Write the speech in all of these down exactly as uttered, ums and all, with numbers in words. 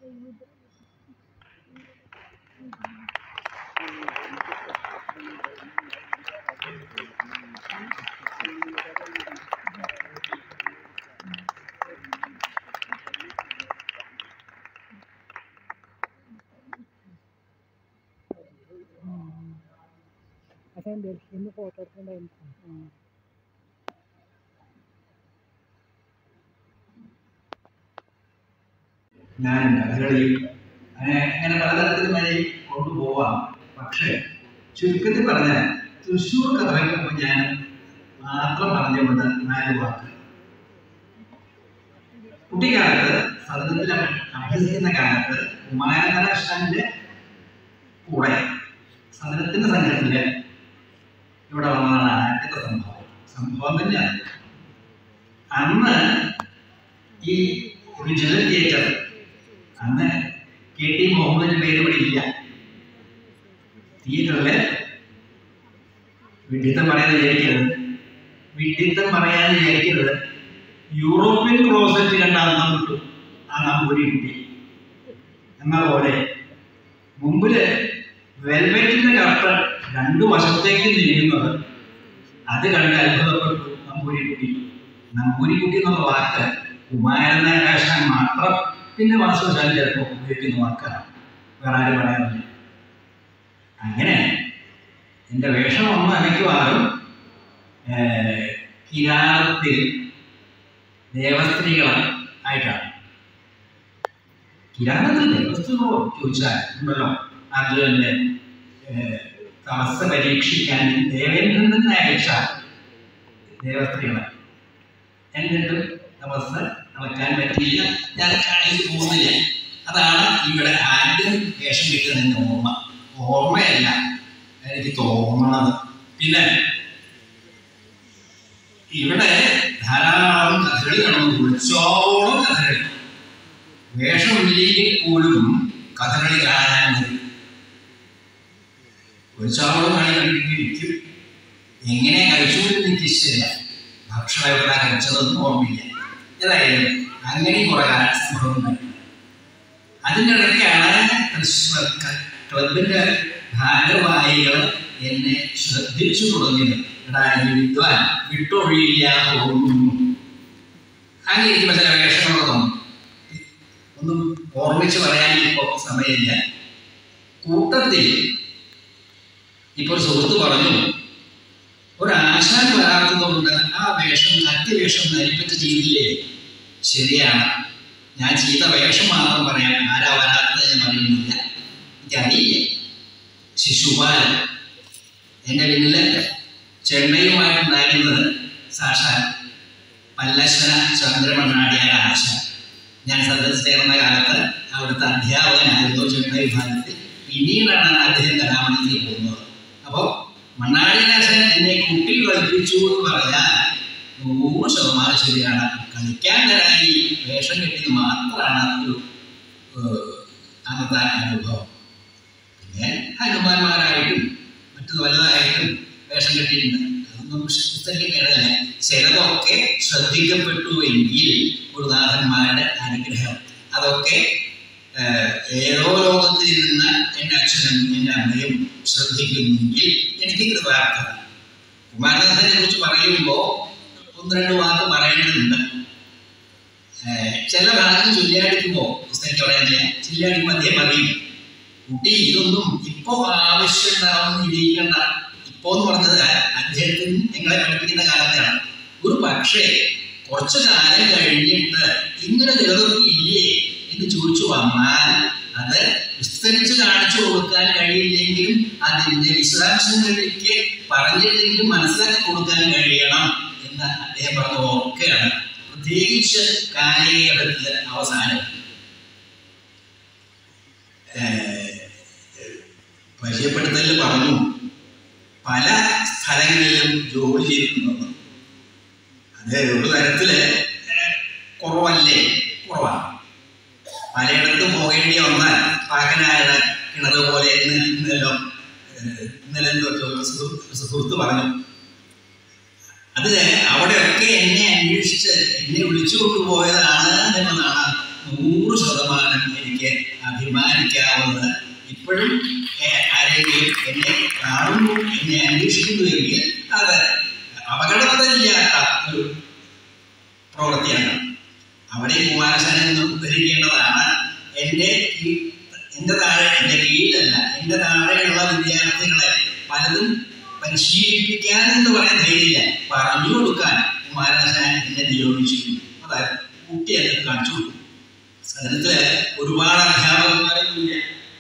Saya Delhi photo എടുക്കണ്ടായിരുന്നു. ഞാൻ കഥകളി അങ്ങനെ അങ്ങനെ പലതരത്തിലുമായി കൊണ്ടുപോവാം. പക്ഷേ ചുരുക്കത്തിൽ പറഞ്ഞാൽ തൃശ്ശൂർ കഥകളിൽ ഞാൻ മാത്രം പറഞ്ഞുകൊണ്ട് നാല് വാക്ക്. കുട്ടിക്കാലത്ത് സദനത്തിൽ അഭ്യസിക്കുന്ന കാലത്ത് കുമാരനാശാന്റെ കൂടെ സദനത്തിന്റെ സംഘത്തില് ഇവിടെ വന്നതാണ് ആദ്യത്തെ സംഭവം. സംഭവം തന്നെയാണ് അന്ന് ഈ വിജിലൻ തിയേറ്റർ, അന്ന് കെ ടി മുഹമ്മദിന്റെ പേര് ഇവിടെ ഇല്ല. തിയേറ്ററില് വിഡിത്തം പറയാൻ വിചാരിക്കരുത്, വിഡിത്തം പറയാൻ വിചാരിക്കരുത്. യൂറോപ്യൻ ക്ലോസറ്റ് കണ്ട അന്നം കിട്ടും ആ നമ്പൂരി കുട്ടി എന്ന പോലെ മുമ്പില് വെൽവെറ്റിന്റെ കർട്ടൻ രണ്ടു വശത്തേക്ക് നീങ്ങുന്നത് അത് കണ്ട് അത്ഭുതപ്പെട്ടു നമ്പൂരിക്കുട്ടി. നമ്പൂരിക്കുട്ടി എന്നുള്ള വാക്ക് കുമാരനാശാൻ മാത്രം പിന്നെ വാസ്തുശാല ചിലപ്പോൾ ഉപയോഗിക്കുന്ന വാക്കാണ്, വേറെ ആരും പറയാറില്ല. അങ്ങനെ എൻ്റെ വേഷം ഒന്നും അനയ്ക്കുവാറും കിരാതത്തിൽ ദേവസ്ത്രീകൾ ആയിട്ടാണ്. കിരാതത്തിൽ ദേവസ്ത്രീകളോ ചോദിച്ചാൽ ഉണ്ടല്ലോ, അർജുനന്റെ തമസ് പരീക്ഷിക്കാൻ ദേവേന്ദ്രൻ തന്നെ അയച്ച ദേവസ്ത്രീകളെ. എന്നിട്ടും തമസ് നടക്കാൻ പറ്റിയില്ല, ഞാൻ കാണിച്ചു പോകുന്നില്ല. അതാണ് ഇവിടെ ആദ്യം വേഷം കിട്ടുന്നതിൻ്റെ ഓർമ്മ. ഓർമ്മയല്ല, എനിക്ക് തോന്നണത്. പിന്നെ ഇവിടെ ധാരാളം കഥകളി കാണുന്നു, ഉത്സവോളം കഥകളി. വേഷമില്ലെങ്കിൽ പോലും കഥകളി കാണാൻ മതി. ഉത്സവോളം കളി കണ്ടിരിക്കും. എങ്ങനെ കഴിച്ചുകൊണ്ട് എനിക്ക് ഇഷ്ടമില്ല, ഭക്ഷണം എവിടെ കഴിച്ചതൊന്നും ഓർമ്മയില്ല. ഏതായാലും അങ്ങനെ കുറെ സംഭവങ്ങൾ. അതിൻ്റെ ഇടയ്ക്കാണ് തൃശ്ശൂർ ക്ലബിന്റെ ഭാരവാഹികൾ എന്നെ ശ്രദ്ധിച്ചു തുടങ്ങിയത്. എടാ വിദ്വാൻ വിട്ടൊഴിയില്ല തോന്നുന്നു. അങ്ങനെ ഇരിക്കുമ്പോൾ ചില വേഷങ്ങളൊക്കെ തോന്നും. ഒന്നും ഓർമ്മിച്ച് പറയാൻ ഇപ്പോൾ സമയമില്ല. കൂട്ടത്തിൽ ഇപ്പോൾ ഒരു സുഹൃത്ത് പറഞ്ഞു, ഒരാശാൻ വരാത്തതുകൊണ്ട് ആ വേഷം കത്തിവേഷം നരിപ്പറ്റ ചെയ്തില്ലേ? ശരിയാണ്, ഞാൻ ചെയ്ത വേഷം മാത്രം പറയാം, ആരാ വരാത്തത് ഞാൻ അറിയുന്നില്ല, എനിക്കറിയില്ല. ശിശുപാലൻ എൻ്റെ പിന്നില് ചെന്നൈയുമായിട്ടുണ്ടായിരുന്നത് സാക്ഷാൽ പല്ലശ്വര ചന്ദ്രമണ്ണാടിയായ ആശാൻ. ഞാൻ സദസ് ചേർന്ന കാലത്ത് അവിടുത്തെ അധ്യാപകനായിരുന്നു ചെന്നൈ വിഭാഗത്തിൽ. പിന്നീടാണ് അദ്ദേഹം കലാമണിക്ക് പോകുന്നത്. അപ്പോൾ മണ്ണാടിനാശൻ എന്നെ കുട്ടി കളിപ്പിച്ചു എന്ന് പറഞ്ഞാൽ നൂറ് ശതമാനം ശരിയാണ്. കളിക്കാൻ തരായി വേഷം കെട്ടിയത് മാത്രമാണ് ഒരു അന്നത്തെ അനുഭവം. പിന്നെ ഹനുമാന്മാരായിട്ടും മറ്റു വലുതായിട്ടും വേഷം കെട്ടിയിട്ടുണ്ട്. അതൊന്നും പുസ്തകത്തിനിടയില്ല. ചിലതൊക്കെ ശ്രദ്ധിക്കപ്പെട്ടു എങ്കിൽ ഗുരുനാഥന്മാരുടെ അനുഗ്രഹം, അതൊക്കെ ഏതോ ലോകത്തിൽ ഇരുന്ന എൻ്റെ അച്ഛനും എൻ്റെ അമ്മയും ശ്രദ്ധിക്കുന്നെങ്കിൽ എനിക്ക് കൃതാർത്ഥത. കുമാരനാഥനെ കുറിച്ച് പറയുമ്പോൾ ഒന്ന് രണ്ട് വാക്ക് പറയേണ്ടതുണ്ട്. ചില ഭാഗത്ത് ചൊല്ലിയാടിക്കുമ്പോൾ പുസ്തകത്തിൽ പറയാനില്ല, ചൊല്ലിയാടിക്കുമ്പോൾ അദ്ദേഹം പറയും, കുട്ടി ഇതൊന്നും ഇപ്പോ ആവശ്യം ഉണ്ടാവുന്ന ഇരിക്കണ്ട. ഇപ്പോ എന്ന് പറഞ്ഞത് അദ്ദേഹത്തിന് നിങ്ങളെ പഠിപ്പിക്കുന്ന കാലത്താണ്. ഒരു പക്ഷേ കുറച്ചു കാലം കഴിഞ്ഞിട്ട് ഇങ്ങനെ ചിലതൊക്കെ ഇല്ലേ എന്ന് ചോദിച്ചു വന്നാൽ അത് വിസ്തരിച്ച് കാണിച്ചു കൊടുക്കാൻ കഴിയില്ലെങ്കിലും അതിൻ്റെ വിശദാംശങ്ങളിലേക്ക് പറഞ്ഞിട്ടെങ്കിലും മനസ്സിലാക്കി കൊടുക്കാൻ കഴിയണം എന്ന് അദ്ദേഹം പറഞ്ഞ ഓർക്കുകയാണ്. പ്രത്യേകിച്ച് കാലഘട്ടത്തിലെ അവസാനം പരിചയപ്പെടുത്തലിൽ പറഞ്ഞു, പല സ്ഥലങ്ങളിലും ജോലി ചെയ്തിട്ടുണ്ടെന്ന്. അത് ഒരു തരത്തില് കുറവല്ലേ? കുറവാണ്. പലയിടത്തും പോകേണ്ടി വന്നാൽ പാകനായ കിണറ് പോലെ ഇന്നല്ലോ ഇന്നലെ സുഹൃത്ത് പറഞ്ഞു. അത് അവിടെയൊക്കെ എന്നെ അന്വേഷിച്ച് എന്നെ വിളിച്ചു കൊണ്ടുപോയതാണ് എന്നതാണ് നൂറ് ശതമാനം എനിക്ക് പ്രവൃത്തിയാണ്. അവിടെ കുമാരശാലയിൽ നിന്ന് ഉദ്ധരിക്കേണ്ടതാണ്. എൻ്റെ എൻ്റെ താഴെ എൻ്റെ കീഴിലല്ല എൻ്റെ താഴെയുള്ള വിദ്യാർത്ഥികളെ പലതും പരിശീലിപ്പിക്കാൻ എന്ന് പറയാൻ ധൈര്യമില്ല, പറഞ്ഞു കൊടുക്കാൻ കുമാരനാശാൻ എന്നെ നിയോഗിച്ചിരുന്നു. അതായത് കുട്ടി എന്നെ കാണിച്ചു കൊടുക്കും. സദനത്തില് ഒരുപാട് അധ്യാപകന്മാരൊന്നും ഇല്ല,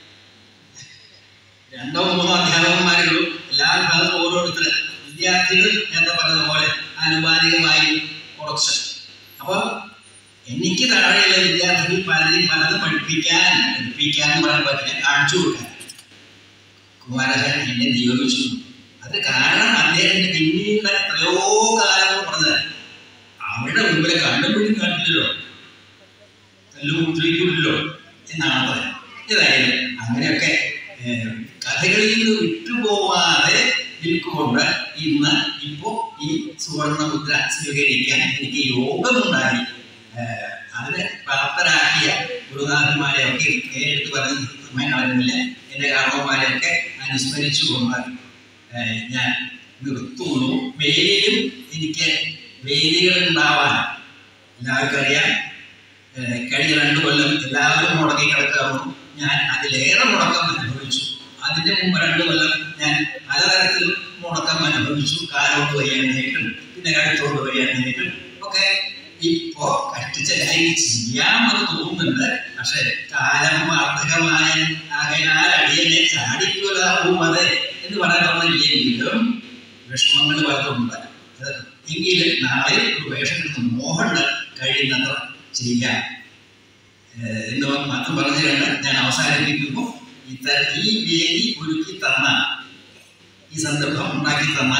രണ്ടോ മൂന്നോ അധ്യാപകന്മാരേ ഉള്ളൂ. എല്ലാ ഭാഗത്തും ഓരോരുത്തർ വിദ്യാർത്ഥികൾ നേരത്തെ പറഞ്ഞതുപോലെ ആനുപാതികമായി കുറച്ച്. അപ്പോൾ എനിക്ക് താഴെയുള്ള വിദ്യാർത്ഥികൾ പലരും പലതും പഠിപ്പിക്കാൻ പഠിപ്പിക്കാൻ എന്ന് പറയാൻ പറ്റില്ല, കാണിച്ചു കൊടുക്കാൻ കുമാരനാശാൻ എന്നെ നിയോഗിച്ചു. അത് കാരണം അദ്ദേഹത്തിന്റെ പിന്നീട് എത്രയോ കാലങ്ങൾ പറഞ്ഞത് അവരുടെ മുമ്പിലെ കണ്ടും പിടിയും കാട്ടില്ലല്ലോ, കല്ലും മുദ്രയ്ക്കില്ലല്ലോ എന്നാണ് പറയുന്നത്. ഏതായാലും അങ്ങനെയൊക്കെ കഥകളിൽ നിന്ന് വിട്ടുപോവാതെ നിൽക്കൊണ്ട് ഇന്ന് ഇപ്പോ ഈ സുവർണ മുദ്ര സ്വീകരിക്കാൻ എനിക്ക് യോഗമുണ്ടായി. അതിനെ പ്രാപ്തരാക്കിയ ഗുരുനാഥന്മാരെയൊക്കെ നേരിട്ട് പറഞ്ഞ് സമയം കളയുന്നില്ല. എൻ്റെ കാരണവന്മാരെയൊക്കെ അനുസ്മരിച്ചുകൊണ്ട് ഞാൻ നിർത്തുന്നു. വേദിയിലും എനിക്ക് വേദികൾ ഉണ്ടാവാൻ എല്ലാവർക്കും അറിയാം. കഴിഞ്ഞ രണ്ടു കൊല്ലം എല്ലാവരും മുടങ്ങി കിടക്കാറുണ്ട്. ഞാൻ അതിലേറെ മുടക്കം അനുഭവിച്ചു. അതിൻ്റെ മുമ്പ് രണ്ടു കൊല്ലം ഞാൻ പലതരത്തിൽ മുടക്കം അനുഭവിച്ചു. കാലോട്ട് വയ്യാനായിട്ടും പിന്നെ കഴുത്തോട്ട് വയ്യാനായിട്ടും ഒക്കെ. ഇപ്പോ കട്ടിച്ചലായി ചെയ്യാമെന്ന് തോന്നുന്നുണ്ട്. പക്ഷെ കാലം വാർദ്ധകമായ ആകയാൽ അടിയനെ ചാടിക്കൊല്ലാവുമത് എന്ന് പറയാൻ പറഞ്ഞില്ലെങ്കിലും വിഷമങ്ങൾ പലതുണ്ട്. എങ്കിലും നാളെ ഒരു വേഷം എടുത്ത് മോഹന് കഴിയുന്നത്ര ചെയ്യാം എന്ന് മാത്രം പറഞ്ഞു കണ്ട് ഞാൻ അവസാനിപ്പിക്കുന്നു. ഇത്തര ഈ വേദി ഒരുക്കി തന്ന, ഈ സന്ദർഭം ഉണ്ടാക്കി തന്ന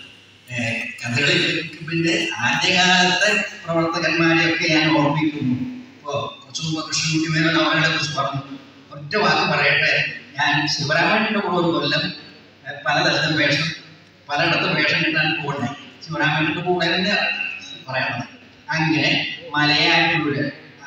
കഥകളി പിന്നെ ആദ്യകാലത്തെ പ്രവർത്തകന്മാരെയൊക്കെ ഞാൻ ഓർമ്മിക്കുന്നു. ഇപ്പോൾ കുറച്ചു മുമ്പ് കൃഷ്ണൻകുട്ടി മേനോൻ അവരെ കുറിച്ച് പറഞ്ഞു. ഒറ്റ വാക്ക് പറയട്ടെ, ഞാൻ ശിവരാമന്റെ കൂടെ ഒരു കൊല്ലം പലതരത്തിൽ വേഷം പലയിടത്തും വേഷം കിട്ടാൻ പോകണ്ടേ, ശിവരാമന്റെ കൂടെ തന്നെ പറയണം. അങ്ങനെ മലയാറ്റൂര്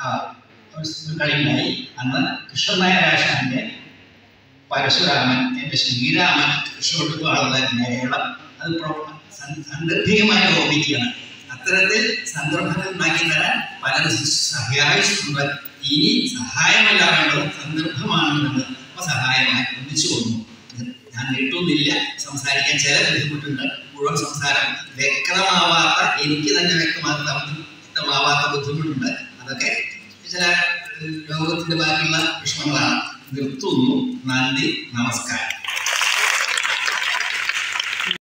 ഒരു കളിയുണ്ടായി. അന്ന് കൃഷ്ണനായരാശാന്റെ പരശുരാമൻ എൻ്റെ ശ്രീരാമൻ കൃഷ്ണോടുള്ള മേളം അത് സന്ദർഭികമായി ഓർമ്മിക്കുകയാണ്. അത്തരത്തിൽ സന്ദർഭങ്ങൾ ഉണ്ടാക്കി തരാൻ പലരും സഹായിച്ചിട്ടുണ്ട്. ഇനി സഹായമല്ല വേണ്ടത്, സന്ദർഭമാണെന്നത്. അപ്പൊ സഹായമായി ഒന്നിച്ചു വന്നു. ഞാൻ നീട്ടുന്നില്ല, സംസാരിക്കാൻ ചില ബുദ്ധിമുട്ടുണ്ട്. മുഴുവൻ സംസാരം വ്യക്തമാവാത്ത, എനിക്ക് തന്നെ വ്യക്തമാക്കാത്ത വ്യക്തമാവാത്ത ബുദ്ധിമുട്ടുണ്ട്. അതൊക്കെ ചില ലോകത്തിന്റെ ബാക്കിയുള്ള വിഷമങ്ങളാണ്. നിർത്തുന്നു. നന്ദി, നമസ്കാരം.